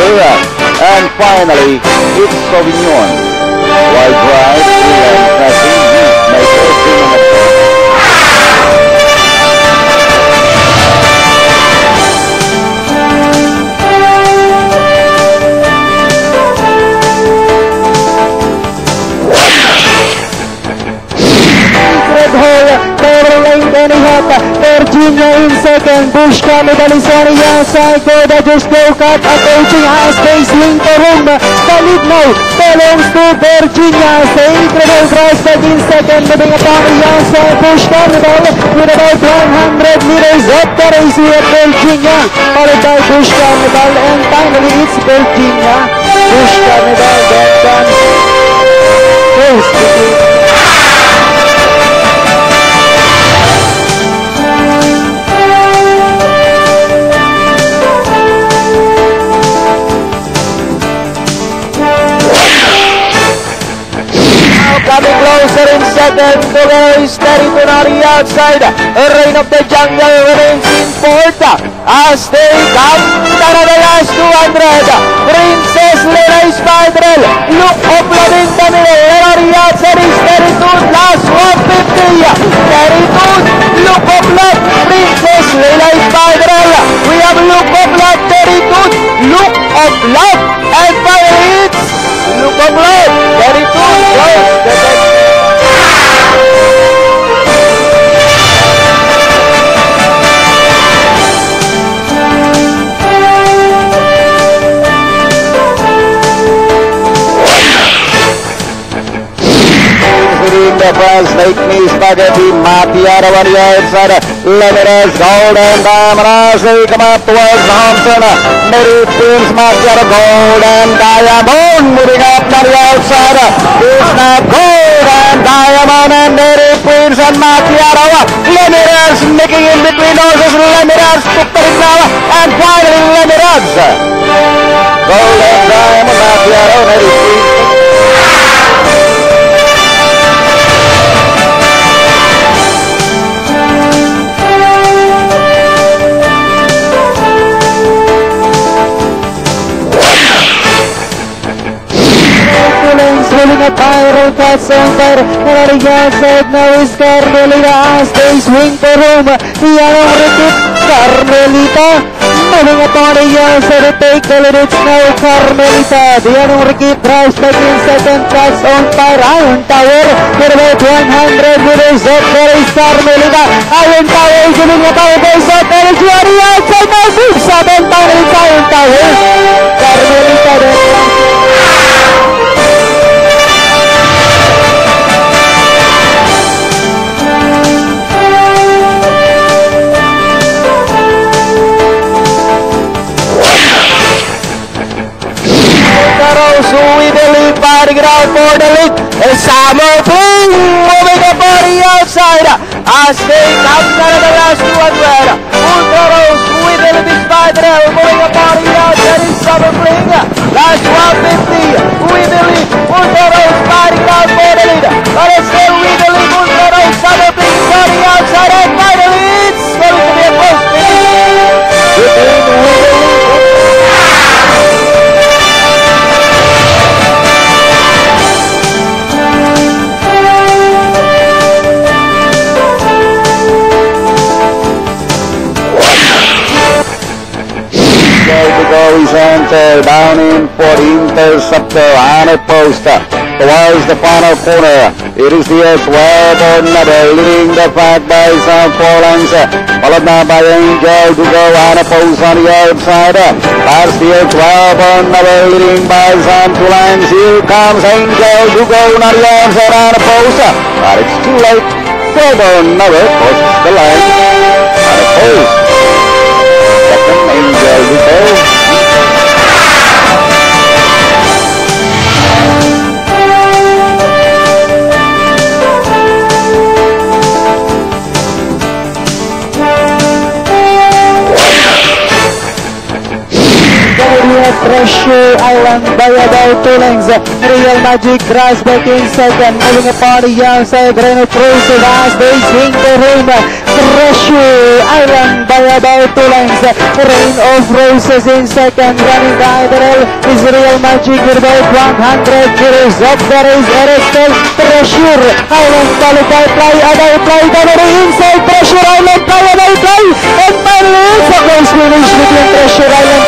Ventura. And finally, it's Sauvignon. White rice, and dressing, maker, Virginia in second, Bush Medal is on the outside, Goda just broke up, approaching high space, wing to room, the lead now belongs to Virginia, Sacred Prospect in second, moving upon the outside, Bush Medal with about 100 meters up the race with Virginia, followed by Bush Medal, and finally it's Virginia, Bush Medal, that done, close to coming closer in second, the race steady to the outside. Reign of the Jungle remains in fourth as they come down to the last 200. Princess Leila Spiderel, look of love in the middle. The outside is steady to last 150. Steady to look of love, Princess Leila Spiderel. We have look of love, steady to look of love, and finally it's look of love, steady to the first snake knee spaghetti, Matiara on the outside, Levitas, Gold and Diamond, as they come up towards Thompson, Mary Prince, Matiara, Gold and Diamond, moving up on the outside, is now Gold and Diamond, and Mary Prince and Matiara, Levitas nicking in between noses, Levitas took the ring now, and finally Levitas, Gold and Diamond, Matiara, Mary Prince. Rolling a pyro cuts on fire, and the outside now is Carmelita as they swing for home. The young Ricky Carmelita moving upon the outside to take the lead. It's now Carmelita. The young Ricky Prospect in second, cuts on fire. Iron Tower with about 100 meters up. There is Carmelita. Iron Tower is giving about a base up. There is the outside now. Moves up and finally it's Iron Tower. Carmelita then. We believe fighting it out for the lead. Summer King moving up on the outside as they come down to the last 200. Ultra Rose, we believe is fighting it, moving up on the outside is Summer King. Last 150, we believe Ultra Rose fighting it out for the lead. But it's still we believe Ultra Rose, Summer King is on the outside, and finally it's going to be a close finish. Is entered down in for interceptor on a post towards the final corner. It is the 12 Nubber leading the pack by some 4 lengths, followed now by Angel to go on a post on the outside. Past the 12 Nubber leading by some 2 lengths. Here comes Angel to go on the outside on a post, but it's too late. 12 Nubber crosses the line on a post. Second Angel to go. ahead, Treasure Island by about 2 lengths. Real Magic Grass back in second. Moving upon the outside, Reign of Roses as they swing the rim. Treasure Island by about 2 lengths. Reign of Roses in second. Running by the rail is Real Magic with about 100 meters of the race. Erestel, Treasure Island qualified play, about play down the inside. Treasure Island play, about play. And finally, it's a close finish between Treasure Island